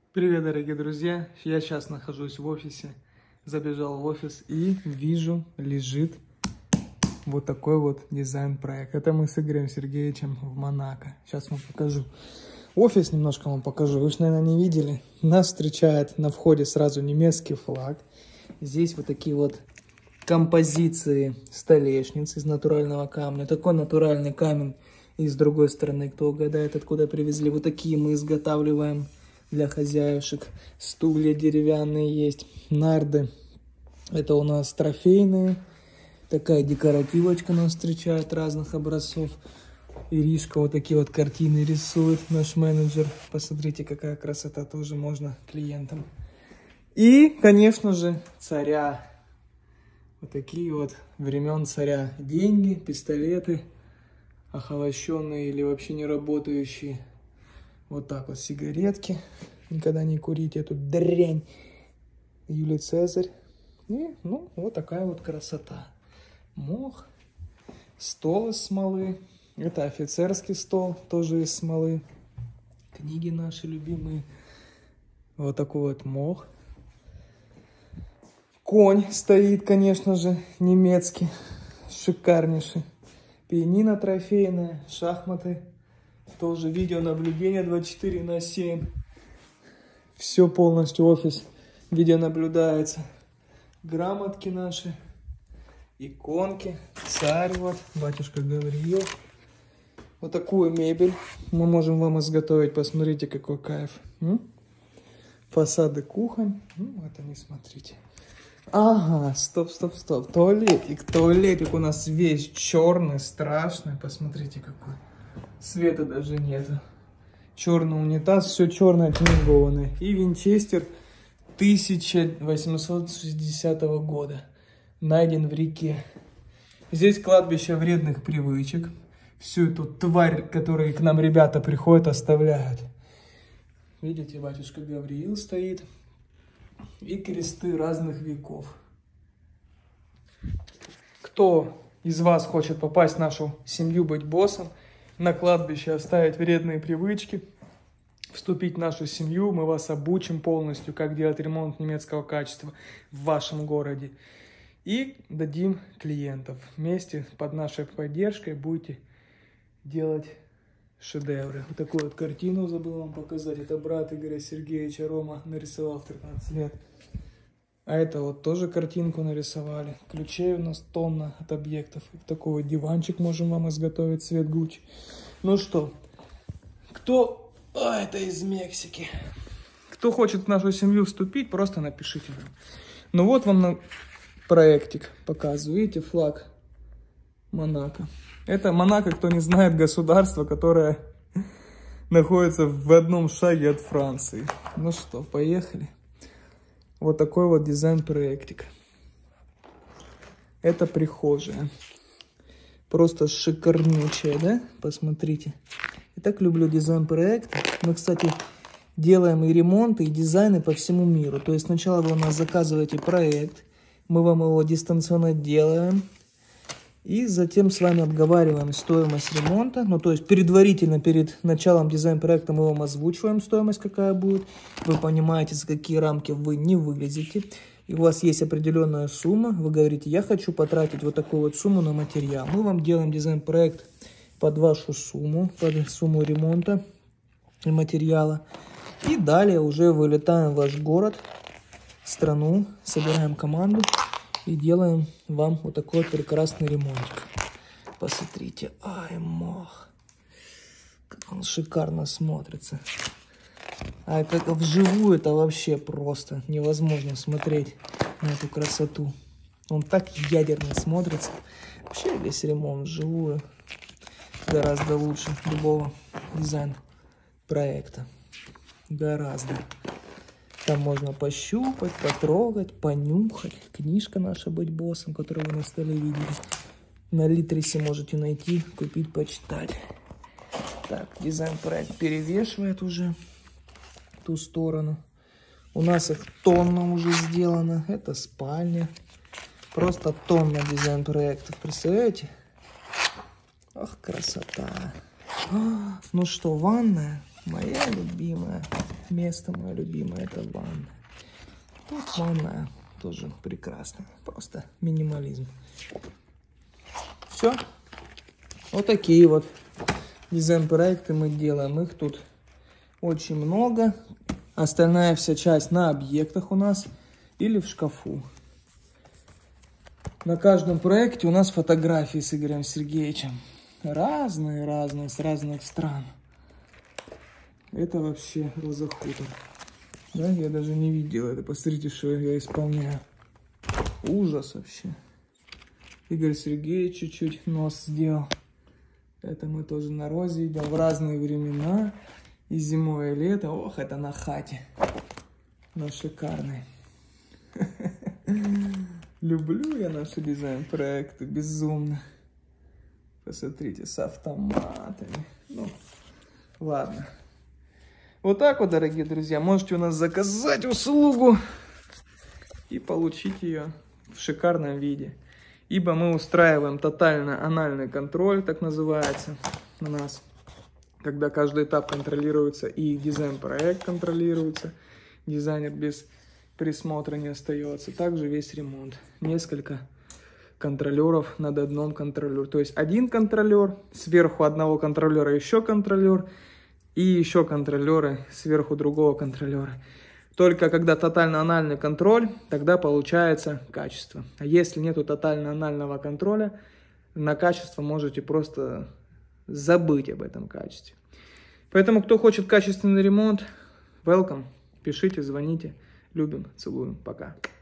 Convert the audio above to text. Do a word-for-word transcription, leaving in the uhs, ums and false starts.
Привет, дорогие друзья! Я сейчас нахожусь в офисе, забежал в офис и вижу, лежит вот такой вот дизайн-проект. Это мы с Игорем Сергеевичем в Монако. Сейчас вам покажу. Офис немножко вам покажу. Вы же, наверное, не видели. Нас встречает на входе сразу немецкий флаг. Здесь вот такие вот композиции столешниц из натурального камня. Такой натуральный камень. И с другой стороны, кто угадает, откуда привезли. Вот такие мы изготавливаем для хозяюшек. Стулья деревянные есть, нарды. Это у нас трофейные. Такая декоративочка нас встречает разных образцов. Иришка вот такие вот картины рисует, наш менеджер. Посмотрите, какая красота, тоже можно клиентам. И, конечно же, царя. Вот такие вот времен царя. Деньги, пистолеты, охолощенные или вообще не работающие. Вот так вот сигаретки. Никогда не курите эту дрянь. Юлий Цезарь. И, ну, вот такая вот красота. Мох. Стол из смолы. Это офицерский стол, тоже из смолы. Книги наши любимые. Вот такой вот мох. Конь стоит, конечно же, немецкий. Шикарнейший. Пианино трофейное. Шахматы. Тоже видеонаблюдение двадцать четыре на семь. Все полностью офис видеонаблюдается. Грамотки наши. Иконки. Царь вот. Батюшка Гавриил. Вот такую мебель мы можем вам изготовить. Посмотрите, какой кайф. М? Фасады кухонь. Ну, это не смотрите. Ага, стоп, стоп, стоп. Туалетик. Туалетик у нас весь черный, страшный. Посмотрите, какой. Света даже нету. Черный унитаз, все черное, тюнингованное. И винчестер тысяча восемьсот шестидесятого года. Найден в реке. Здесь кладбище вредных привычек. Всю эту тварь, которые к нам ребята приходят, оставляют. Видите, батюшка Гавриил стоит. И кресты разных веков. Кто из вас хочет попасть в нашу семью, быть боссом, на кладбище оставить вредные привычки, вступить в нашу семью, мы вас обучим полностью, как делать ремонт немецкого качества в вашем городе. И дадим клиентов. Вместе под нашей поддержкой будете делать шедевры. Вот такую вот картину забыл вам показать. Это брат Игоря Сергеевича, Рома, нарисовал в тринадцать лет. А это вот тоже картинку нарисовали. Ключей у нас тонна от объектов. И такой вот диванчик можем вам изготовить, цвет Гуччи. Ну что, кто... А, это из Мексики. Кто хочет в нашу семью вступить, просто напишите нам. Ну вот вам на проектик показываю. Видите, флаг Монако. Это Монако, кто не знает, государство, которое находится в одном шаге от Франции. Ну что, поехали. Вот такой вот дизайн-проектик. Это прихожая. Просто шикарнючая, да? Посмотрите. Я так люблю дизайн-проекты. Мы, кстати, делаем и ремонты, и дизайны по всему миру. То есть сначала вы у нас заказываете проект. Мы вам его дистанционно делаем. И затем с вами обговариваем стоимость ремонта. Ну, то есть предварительно перед началом дизайн-проекта мы вам озвучиваем стоимость, какая будет. Вы понимаете, за какие рамки вы не вылезете. И у вас есть определенная сумма. Вы говорите, я хочу потратить вот такую вот сумму на материал. Мы вам делаем дизайн-проект под вашу сумму, под сумму ремонта и материала. И далее уже вылетаем в ваш город, страну, собираем команду. И делаем вам вот такой вот прекрасный ремонтик. Посмотрите. Ай, мох. Как он шикарно смотрится. А как вживую это вообще просто невозможно смотреть на эту красоту. Он так ядерно смотрится. Вообще весь ремонт вживую гораздо лучше любого дизайн-проекта. Гораздо. Там можно пощупать, потрогать, понюхать. Книжка наша «Быть боссом», которую вы на столе видели. На Литрисе можете найти, купить, почитать. Так, дизайн-проект перевешивает уже ту сторону. У нас их тонна уже сделано. Это спальня. Просто тонна дизайн-проектов. Представляете? Ах, красота. А, ну что, ванная? Моя любимая. место мое любимое, это ванна. Тут ванная тоже прекрасно, просто минимализм. Все. Вот такие вот дизайн-проекты мы делаем. Их тут очень много. Остальная вся часть на объектах у нас или в шкафу. На каждом проекте у нас фотографии с Игорем Сергеевичем. Разные-разные, с разных стран. Это вообще розахутор. Да, я даже не видел это. Посмотрите, что я исполняю. Ужас вообще. Игорь Сергеевич чуть-чуть нос сделал. Это мы тоже на розе идем в разные времена. И зимой, и лето. Ох, это на хате. Но шикарный. Люблю я наши дизайн-проекты. Безумно. Посмотрите, с автоматами. Ну, ладно. Вот так вот, дорогие друзья. Можете у нас заказать услугу и получить ее в шикарном виде. Ибо мы устраиваем тотально анальный контроль, так называется, у нас. Когда каждый этап контролируется и дизайн-проект контролируется. Дизайнер без присмотра не остается. Также весь ремонт. Несколько контролеров над одном контролером. То есть один контролер, сверху одного контролера еще контролер. И еще контролеры сверху другого контролера. Только когда тотально-анальный контроль, тогда получается качество. А если нету тотально-анального контроля, на качество можете просто забыть об этом качестве. Поэтому, кто хочет качественный ремонт, welcome, пишите, звоните. Любим, целуем, пока.